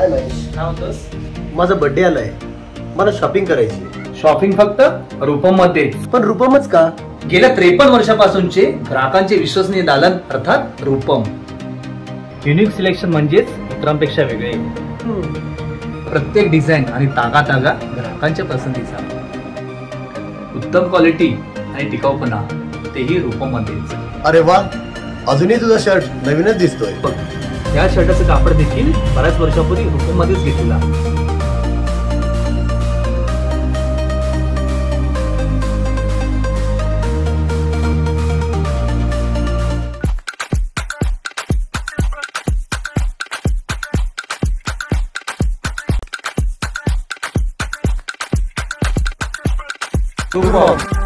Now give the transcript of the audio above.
हाय महेश. काय होतंस? माझा बर्थडे आलाय, मला शॉपिंग करायची. शॉपिंग फक्त रूपम मध्ये. पण रूपमच का? गेल्या 53 वर्षापासूनचे ग्राहकांचे विश्वसनीय दालन अर्थात रूपम. युनिक सिलेक्शन म्हणजेच इतरांपेक्षा वेगळे. प्रत्येक डिझाईन आणि तागा ग्राहकांच्या पसंतीचा. उत्तम क्वालिटी आणि टिकाऊपणा तेही रूपम मध्येच. अरे वा, अजूनही तुझा शर्ट नवीनच दिसतोय. या शर्टाचं कापड देखील बऱ्याच वर्षापूर्वी रूपम मध्येच घेतलेला. रूपम.